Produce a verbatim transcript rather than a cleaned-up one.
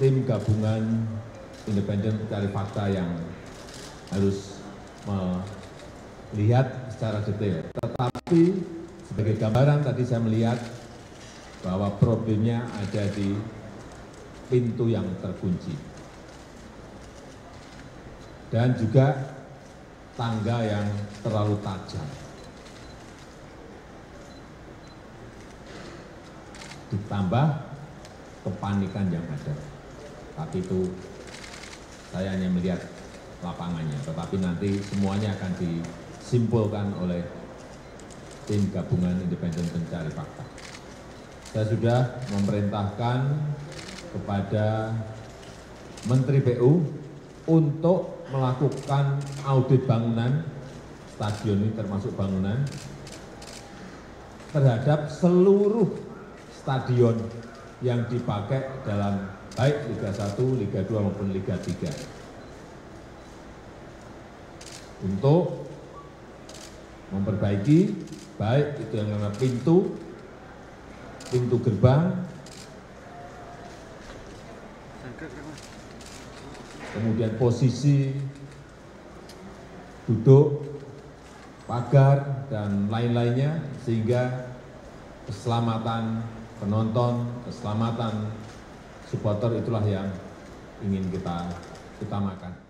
tim gabungan independen pencari fakta yang harus melihat secara detail. Tetapi sebagai gambaran tadi saya melihat bahwa problemnya ada di pintu yang terkunci dan juga tangga yang terlalu tajam. Ditambah kepanikan yang ada. Tapi itu saya hanya melihat lapangannya, tetapi nanti semuanya akan disimpulkan oleh tim gabungan independen pencari fakta. Saya sudah memerintahkan kepada Menteri P U untuk melakukan audit bangunan, stadion ini termasuk bangunan, terhadap seluruh stadion yang dipakai dalam baik Liga satu, Liga dua maupun Liga tiga. Untuk memperbaiki baik itu yang namanya pintu, pintu gerbang, kemudian posisi duduk, pagar, dan lain-lainnya, sehingga keselamatan penonton, keselamatan supporter itulah yang ingin kita utamakan.